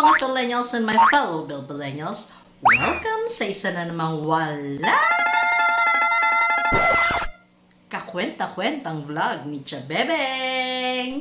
Bilbillennials and my fellow Bilbillennials, welcome sa isa na namang wala kakwenta-kwentang vlog ni Chabebeng!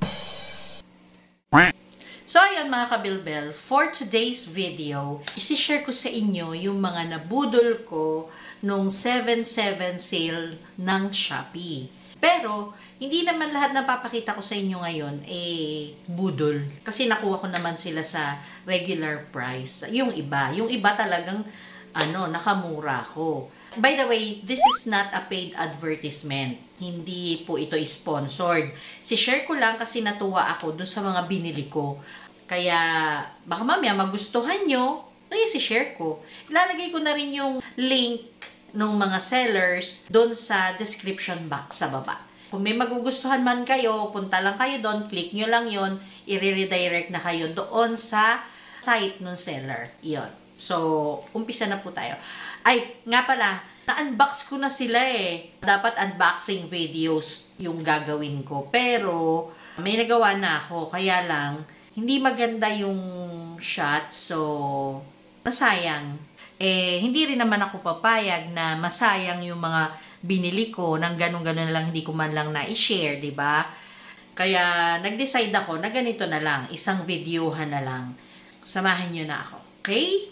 So ayun mga kabilbel, for today's video, isi-share ko sa inyo yung mga nabudol ko nung 7/7 sale ng Shopee. Pero, hindi naman lahat na papakita ko sa inyo ngayon, budol. Kasi nakuha ko naman sila sa regular price. Yung iba talagang, nakamura ko. By the way, this is not a paid advertisement. Hindi po ito sponsored. Si-share ko lang kasi natuwa ako dun sa mga binili ko. Kaya, baka mamaya magustuhan nyo, kaya si-share ko. Ilalagay ko na rin yung link ng mga sellers doon sa description box sa baba. Kung may magugustuhan man kayo, punta lang kayo doon, click nyo lang yon, i-redirect na kayo doon sa site ng seller. Yon. So, umpisa na po tayo. Ay, nga pala, na-unbox ko na sila eh. Dapat unboxing videos yung gagawin ko. Pero, may nagawa na ako. Kaya lang, hindi maganda yung shot. So, nasayang. Hindi rin naman ako papayag na masayang yung mga binili ko nang ganun-ganun lang, hindi ko man lang na-share, di ba? Kaya, nag-decide ako na ganito na lang, isang videohan na lang. Samahan nyo na ako, okay?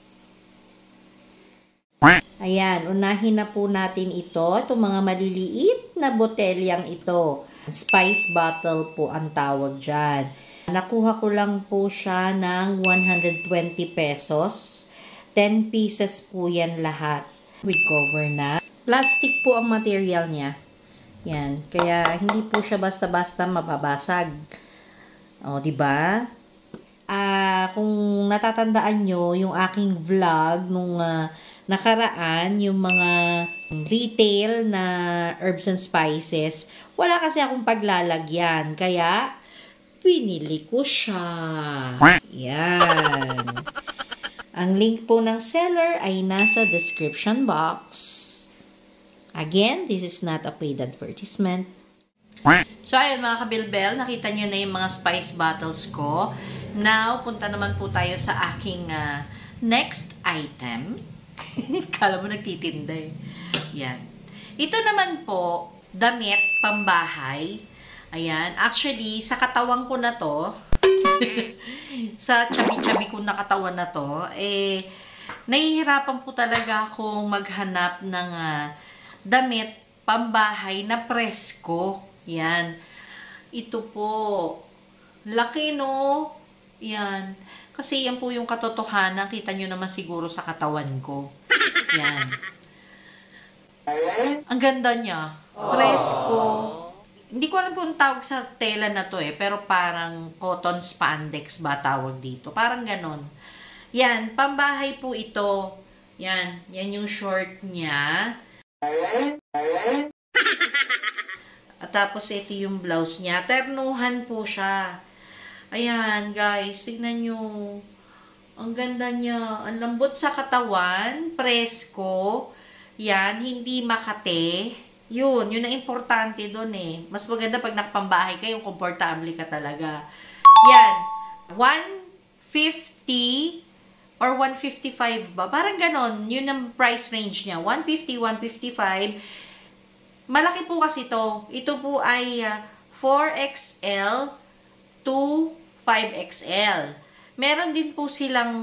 Ayan, unahin na po natin ito, itong mga maliliit na botelyang ito. Spice bottle po ang tawag dyan. Nakuha ko lang po siya ng 120 pesos. 10 pieces po yan lahat. With cover na. Plastic po ang material niya. Yan. Kaya hindi po siya basta-basta mababasag. O, diba? Kung natatandaan nyo, yung aking vlog nung nakaraan, yung mga retail na herbs and spices, wala kasi akong paglalagyan. Kaya, pinili ko siya. Yan. Ang link po ng seller ay nasa description box. Again, this is not a paid advertisement. So, ayun mga kabilbel, nakita nyo na yung mga spice bottles ko. Now, punta naman po tayo sa aking next item. Kala mo nagtitinda eh. Yan. Ito naman po, damit pambahay. Ayan. Actually, sa katawan ko na to, sa chabi-chabi kong nakatawan na to, nahihirapan po talaga akong maghanap ng damit pambahay na presko. Yan. Ito po. Laki, no? Yan. Kasi yan po yung katotohanan. Kita nyo naman siguro sa katawan ko. Yan. Ang ganda niya. Presko. Hindi ko alam kung tawag sa tela na to pero parang cotton spandex ba tawag dito. Parang ganon. Yan, pambahay po ito. Yan, yan yung short niya. At tapos ito yung blouse niya. Ternuhan po siya. Ayan, guys, tignan nyo. Ang ganda niya. Ang lambot sa katawan. Presko. Yan, hindi makate. Yun ang importante doon eh. Mas maganda pag nakapambahay ka, yung komportable ka talaga. Yan. 150 or 155 ba? Parang ganon. Yun ang price range niya. 150, 155. Malaki po kasi to. Ito po ay 4XL to 5XL. Meron din po silang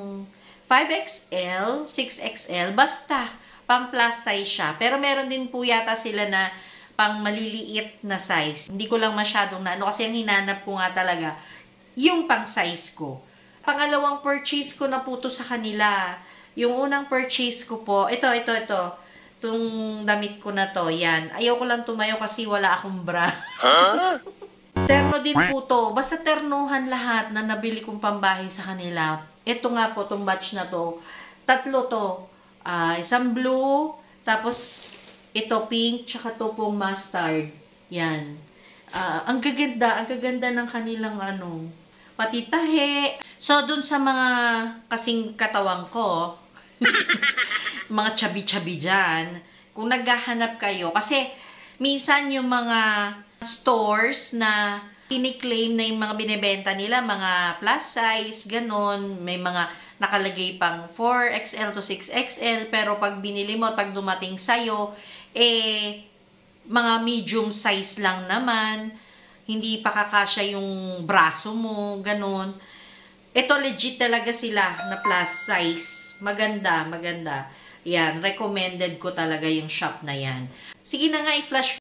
5XL, 6XL. Basta pang plus size siya. Pero meron din po yata sila na pang maliliit na size. Hindi ko lang masyadong kasi ang hinanap ko nga talaga yung pang size ko. Pangalawang purchase ko na po to sa kanila. Yung unang purchase ko po, ito. Itong damit ko na to, yan. Ayoko lang tumayo kasi wala akong bra. Huh? Terno din po to. Basta ternuhan lahat na nabili kong pambahay sa kanila. Ito nga po, itong batch na to. 3 to. Isang blue, tapos ito pink, tsaka to pong mustard. Yan. Ang gaganda ng kanilang pati tahe. So, dun sa mga kasing katawan ko, mga chabi-chabi dyan, kung naghahanap kayo, kasi minsan yung mga stores na Kiniklaim na yung mga binibenta nila, mga plus size, ganon. May mga nakalagay pang 4XL to 6XL, pero pag binili mo, pag dumating sa'yo, mga medium size lang naman. Hindi pa kakasya yung braso mo, ganon. Ito legit talaga sila na plus size. Maganda, maganda. Yan, recommended ko talaga yung shop na yan. Sige na nga, i-flash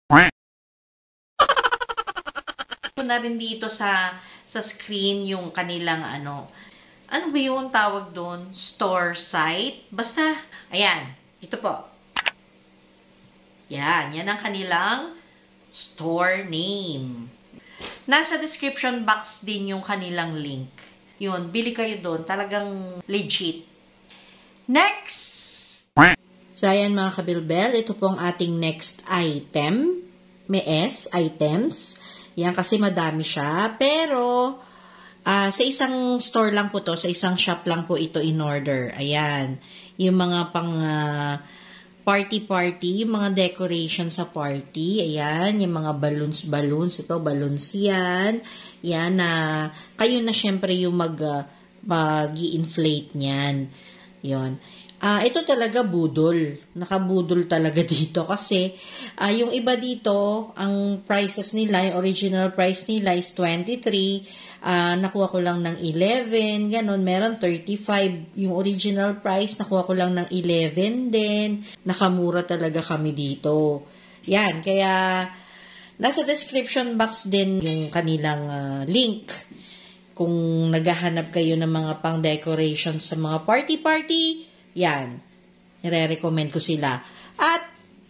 ko na rin dito sa screen yung kanilang ano ba yung tawag doon? Store site? Basta, ayan, ito po. Yan ang kanilang store name. Nasa description box din yung kanilang link. Yun, bili kayo doon. Talagang legit. Next! So, ayan mga kabilbel, ito po ang ating next item. May S, items. Yan, kasi madami siya. Pero, sa isang store lang po to, sa isang shop lang po ito in order. Ayan. Yung mga pang party-party, yung mga decoration sa party. Ayan, yung mga balloons. Ito, balloons yan. Yan na, kayo na syempre yung mag-i-inflate niyan. Yun. Ito talaga budol. Nakabudol talaga dito kasi yung iba dito, ang prices nila, yung original price nila is 23. Nakuha ko lang ng 11, ganon. Meron 35. Yung original price, nakuha ko lang ng 11 din. Nakamura talaga kami dito. Yan, kaya nasa description box din yung kanilang link. Kung naghahanap kayo ng mga pang-decoration sa mga party-party, yan. Nire-recommend ko sila. At,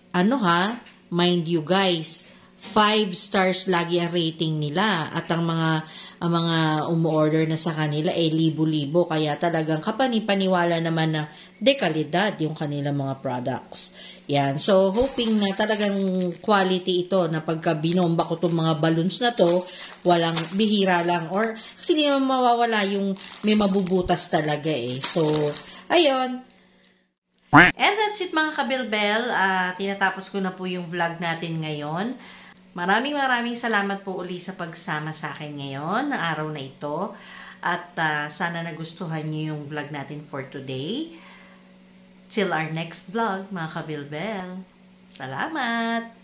mind you guys, 5 stars lagi ang rating nila. At ang mga umu-order na sa kanila libo-libo. Kaya talagang kapani-paniwala naman na dekalidad yung kanilang mga products. Yan. So, hoping na talagang quality ito na pagka binomba ko itong mga balloons na to, walang bihira lang. Or, kasi hindi naman mawawala yung may mabubutas talaga So, ayun. And that's it mga kabilbel. Tinatapos ko na po yung vlog natin ngayon. Maraming salamat po uli sa pagsama sa akin ngayon na araw na ito. At sana nagustuhan niyo yung vlog natin for today. Till our next vlog mga kabilbel. Salamat!